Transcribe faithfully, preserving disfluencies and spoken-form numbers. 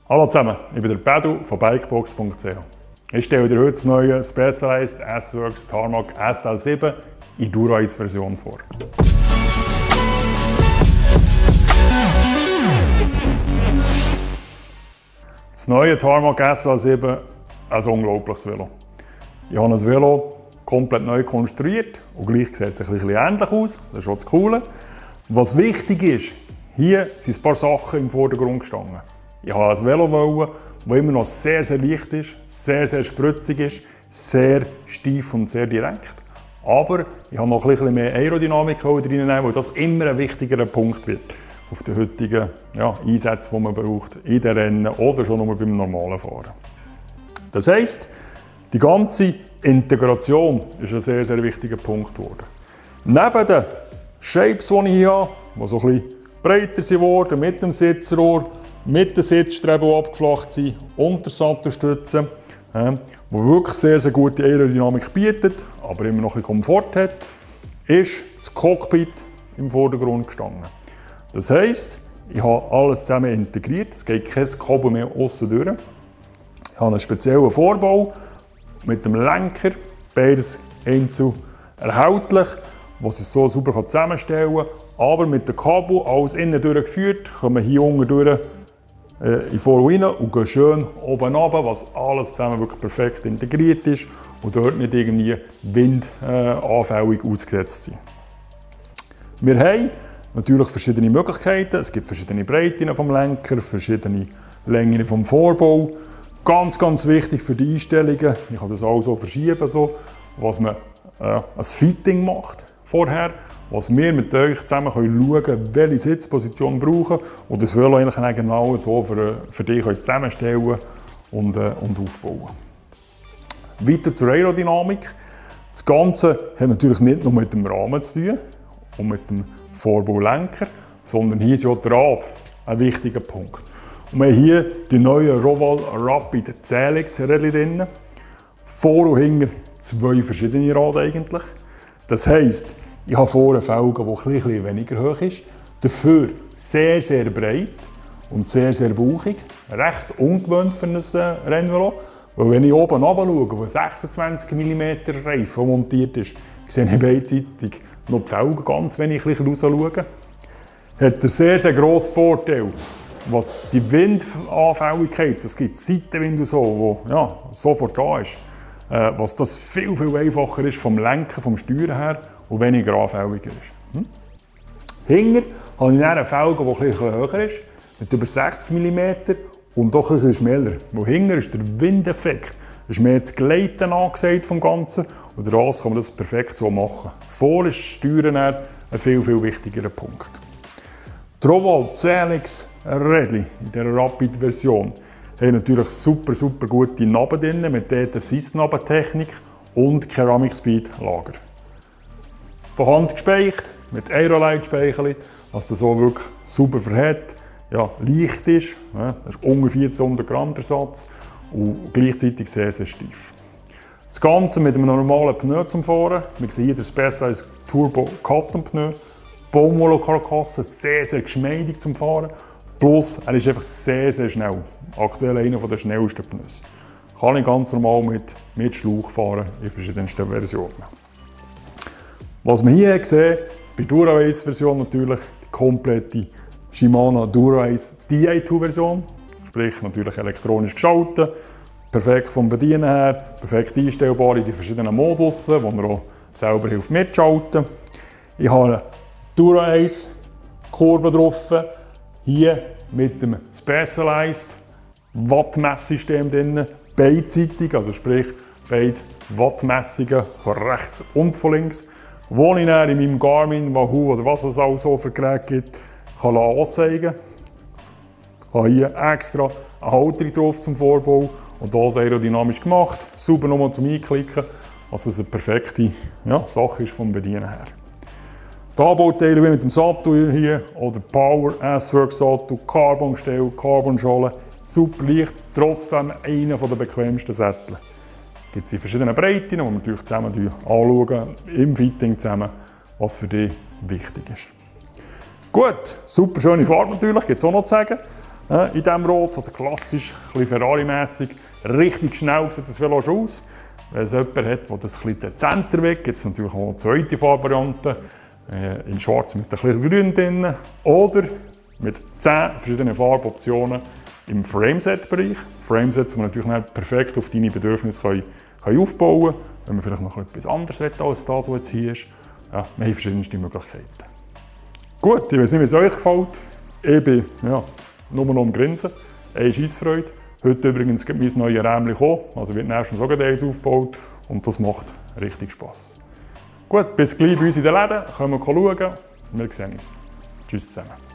Hallo zusammen, ich bin der Pedro von bikebox punkt c h. Ich stelle dir heute das neue Specialized S-Works Tarmac S L sieben in Dura-Ace-Version vor. Das neue Tarmac S L sieben, ein unglaubliches Velo. Ich habe ein Velo komplett neu konstruiert und gleich sieht es ein bisschen ähnlich aus, das ist schon das Coole. Was wichtig ist, hier sind ein paar Sachen im Vordergrund gestanden. Ich wollte ein Velo, das immer noch sehr, sehr leicht ist, sehr, sehr spritzig ist, sehr steif und sehr direkt. Aber ich habe noch ein bisschen mehr Aerodynamik reinnehmen, weil das immer ein wichtigerer Punkt wird auf den heutigen ja, Einsätzen, die man braucht, in den Rennen oder schon nur beim normalen Fahren. Das heisst, die ganze Integration ist ein sehr, sehr wichtiger Punkt geworden. Neben den Shapes, die ich hier habe, die so ein bisschen breiter geworden, mit dem Sitzrohr, mit den Sitzstreben, die abgeflacht sind, und der Sattelstütze, äh, die wirklich sehr, sehr gute Aerodynamik bietet, aber immer noch ein bisschen Komfort hat, ist das Cockpit im Vordergrund gestanden. Das heisst, ich habe alles zusammen integriert, es geht kein Kabel mehr aussen durch. Ich habe einen speziellen Vorbau mit dem Lenker, beides einzeln erhältlich, was ich so super zusammenstellen kann. Aber mit dem Kabel, alles innen durchgeführt, kommen wir hier unten durch äh, in Vor- rein und gehen schön oben runter, was alles zusammen wirklich perfekt integriert ist und dort nicht irgendwie windanfällig äh, ausgesetzt sind. Wir haben natürlich verschiedene Möglichkeiten. Es gibt verschiedene Breiten vom Lenker, verschiedene Längen vom Vorbau. Ganz, ganz wichtig für die Einstellungen, ich kann das auch so verschieben, so, was man äh, ein Fitting macht vorher, was wir mit euch zusammen schauen können, welche Sitzposition brauchen und das Velo eigentlich genau so für, für dich zusammenstellen und, äh, und aufbauen. Weiter zur Aerodynamik. Das Ganze hat natürlich nicht nur mit dem Rahmen zu tun und mit dem Vorbaulenker, sondern hier ist ja der Rad ein wichtiger Punkt. Und wir haben hier die neuen Roval Rapid C L X-Räder drin. Vor und hinter zwei verschiedene Räder eigentlich. Das heisst, ich habe vorne Felgen, die ein bisschen weniger hoch ist, dafür sehr, sehr breit und sehr, sehr bauchig. Recht ungewöhnlich für ein Rennvelo. Weil wenn ich oben runter schaue, wo sechsundzwanzig Millimeter Reifen montiert ist, sehe ich beidseitig noch die Felgen ganz wenig raus schauen. Hat einen sehr, sehr grossen Vorteil, was die Windanfälligkeit, das gibt Seitenwind und so, wo ja, sofort da ist, äh, was das viel, viel einfacher ist vom Lenken, vom Steuern her und weniger anfälliger ist. Hm? Hinter habe ich dann eine Felge, die ein bisschen höher ist, mit über sechzig Millimeter und doch ein bisschen schmäler. Wo hinter ist der Windeffekt, ist mehr das Gleiten angesagt vom Ganzen und daraus kann man das perfekt so machen. Vor ist das Steuern ein viel, viel wichtigerer Punkt. Die Roval C L X Rädchen in dieser Rapid-Version haben natürlich super, super gute Naben drin mit der Sys-Nabentechnik und Ceramic Speed Lager. Von Hand gespeichert mit Aerolite-Speicherli, dass das so wirklich super verhält, ja, leicht ist. Ja, das ist ungefähr vierzehnhundert Gramm der Satz und gleichzeitig sehr, sehr steif. Das Ganze mit einem normalen Pneu zum Fahren. Wir sehen hier das Specialized Turbo Cotton Pneu. Baumwollkarkasse, sehr, sehr geschmeidig zum Fahren. Plus, er ist einfach sehr, sehr schnell. Aktuell einer der schnellsten Pneus. Kann ich ganz normal mit, mit Schlauch fahren in verschiedensten Versionen. Was wir hier sehen, bei der Dura-Ace-Version natürlich die komplette Shimano Dura-Ace D A zwei Version. Sprich natürlich elektronisch geschaltet, perfekt vom Bedienen her, perfekt einstellbar in die verschiedenen Modus, wo man auch selber hilft mitschalten. Ich habe Dura-Ace Kurve drauf, hier mit dem Specialized Wattmesssystem drin, beidseitig, also sprich beide Wattmessungen von rechts und von links, wo ich dann in meinem Garmin, Wahoo oder was es auch so für Geräte gibt, kann anzeigen. Ich habe hier extra eine Halterung drauf zum Vorbau und das aerodynamisch gemacht, sauber nochmal zum Einklicken, also es eine perfekte ja, Sache ist vom Bedienen her. Die Anbauteile wie mit dem Sattel hier oder Power S-Works Sattel, Carbon-Gestell, Carbon-Schale, super leicht, trotzdem einer der bequemsten Sättel. Es gibt in verschiedenen Breiten, die wir natürlich zusammen anschauen, im Fitting zusammen, was für dich wichtig ist. Gut, super schöne Farbe natürlich, gibt es auch noch zu sagen. äh, in diesem Rot, oder klassisch, ein bisschen Ferrari-mässig. Richtig schnell sieht das Velo schon aus. Wenn es jemand hat, der das ein bisschen dezenter will, gibt es natürlich auch eine zweite Farbvariante. Äh, in schwarz mit ein bisschen grün drin. Oder mit zehn verschiedenen Farboptionen im Frameset-Bereich. Framesets, die man natürlich perfekt auf deine Bedürfnisse können, können aufbauen kann. Wenn man vielleicht noch etwas anderes will als das, was jetzt hier ist. Ja, wir haben verschiedenste Möglichkeiten. Gut, ich weiß nicht, wie es euch gefällt. Ich bin ja, nur noch am Grinsen. Eine Scheissfreude. Heute übrigens gibt mein neues Rämchen gekommen, also wird nächstens sogar eins aufgebaut und das macht richtig Spass. Gut, bis gleich bei uns in den Läden. Können wir schauen. Wir sehen uns. Tschüss zusammen.